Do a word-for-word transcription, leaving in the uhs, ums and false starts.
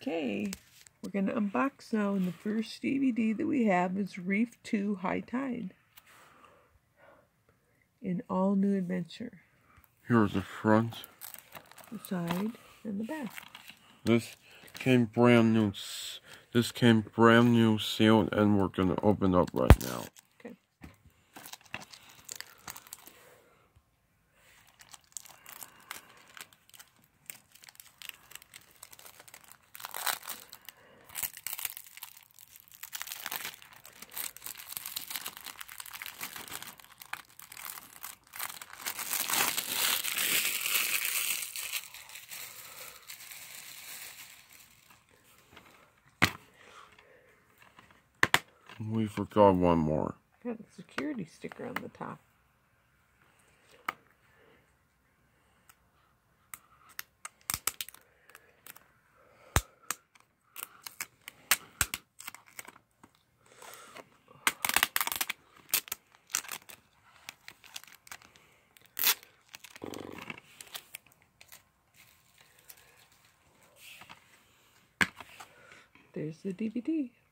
Okay, we're going to unbox now, and the first D V D that we have is Reef two High Tide. An all-new adventure. Here's the front. The side and the back. This came brand new. This came brand new sealed, and we're going to open up right now. Okay. We forgot one more. Got a security sticker on the top. There's the D V D.